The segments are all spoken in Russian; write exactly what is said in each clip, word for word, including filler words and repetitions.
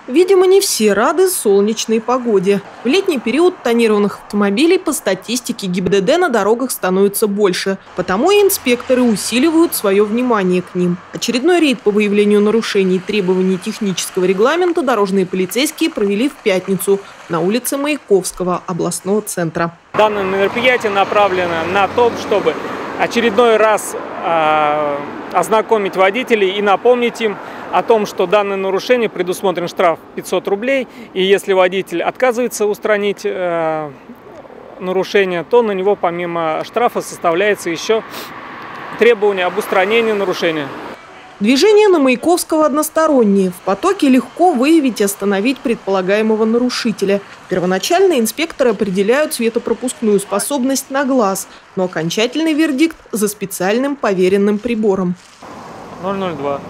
Видимо, не все рады солнечной погоде. В летний период тонированных автомобилей по статистике ГИБДД на дорогах становится больше. Потому и инспекторы усиливают свое внимание к ним. Очередной рейд по выявлению нарушений требований технического регламента дорожные полицейские провели в пятницу на улице Маяковского областного центра. Данное мероприятие направлено на то, чтобы очередной раз э, ознакомить водителей и напомнить им о том, что данное нарушение предусмотрен штраф пятьсот рублей, и если водитель отказывается устранить э, нарушение, то на него помимо штрафа составляется еще требование об устранении нарушения. Движение на Маяковского одностороннее. В потоке легко выявить и остановить предполагаемого нарушителя. Первоначально инспекторы определяют светопропускную способность на глаз, но окончательный вердикт за специальным поверенным прибором. ноль ноль два.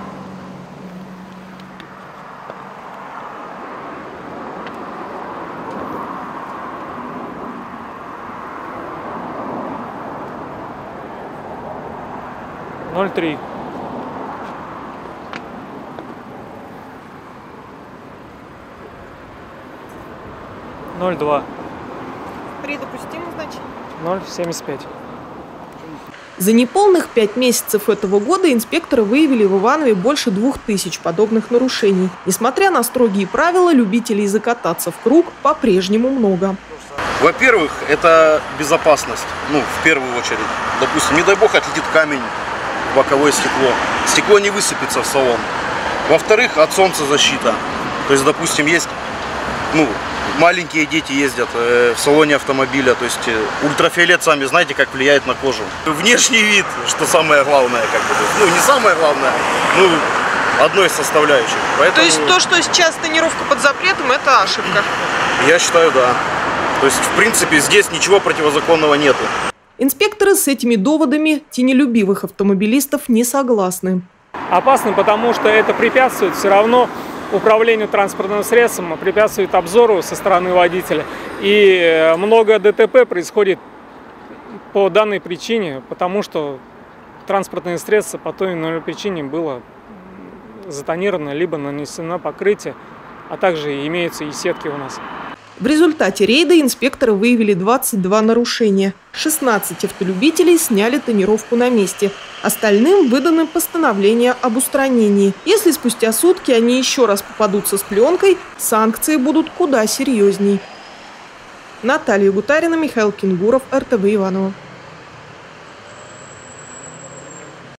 ноль три. ноль два. При допустимом значении? ноль семьдесят пять. За неполных пять месяцев этого года инспекторы выявили в Иванове больше двух тысяч подобных нарушений. Несмотря на строгие правила, любителей закататься в круг по-прежнему много. Во-первых, это безопасность, ну, в первую очередь. Допустим, не дай бог отлетит камень в боковое стекло. Стекло не высыпется в салон. Во-вторых, от солнца защита. То есть, допустим, есть, ну, маленькие дети ездят э, в салоне автомобиля, то есть э, ультрафиолет, сами знаете, как влияет на кожу. Внешний вид, что самое главное, как бы, ну, не самое главное, ну, одно из составляющих. Поэтому, то есть то, что сейчас тонировка под запретом, это ошибка? Я считаю, да. То есть, в принципе, здесь ничего противозаконного нету. Инспекторы с этими доводами тенелюбивых автомобилистов не согласны. Опасно, потому что это препятствует все равно управлению транспортным средством, препятствует обзору со стороны водителя. И много ДТП происходит по данной причине, потому что транспортное средство по той или иной причине было затонировано, либо нанесено покрытие, а также имеются и сетки у нас. В результате рейда инспекторы выявили двадцать два нарушения. шестнадцать автолюбителей сняли тонировку на месте. Остальным выданы постановления об устранении. Если спустя сутки они еще раз попадутся с пленкой, санкции будут куда серьезней. Наталья Гутарина, Михаил Кенгуров, эр тэ вэ Иваново.